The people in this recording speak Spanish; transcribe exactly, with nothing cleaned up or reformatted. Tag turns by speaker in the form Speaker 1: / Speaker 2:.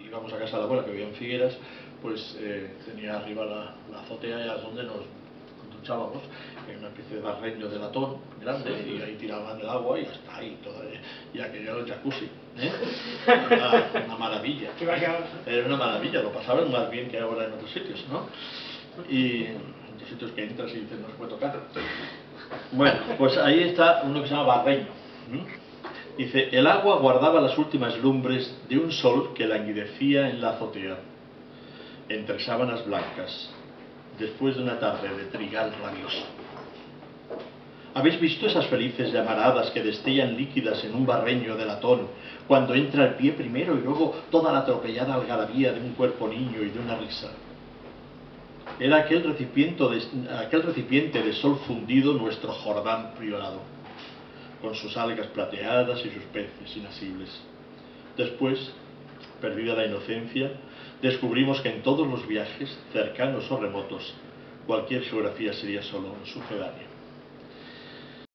Speaker 1: íbamos a casa de la abuela, que vivía en Figueras, pues eh, tenía arriba la, la azotea, y es donde nos duchábamos, en una especie de barreño de latón grande, y ahí tiraban el agua y hasta ahí, todo, y aquello era el jacuzzi, ¿eh? Era una maravilla, era una maravilla, lo pasaban más bien que ahora en otros sitios, ¿no? Y en otros sitios que entras y dices, no se puede tocar. Bueno, pues ahí está uno que se llama barreño. ¿Mm? Dice, el agua guardaba las últimas lumbres de un sol que languidecía en la azotea, entre sábanas blancas, después de una tarde de trigal rabioso. ¿Habéis visto esas felices llamaradas que destellan líquidas en un barreño de latón, cuando entra el pie primero y luego toda la atropellada algarabía de un cuerpo niño y de una risa? Era aquel recipiente de, aquel recipiente de sol fundido nuestro Jordán privado, con sus algas plateadas y sus peces inasibles. Después, perdida la inocencia, descubrimos que en todos los viajes, cercanos o remotos, cualquier geografía sería solo un sucedáneo.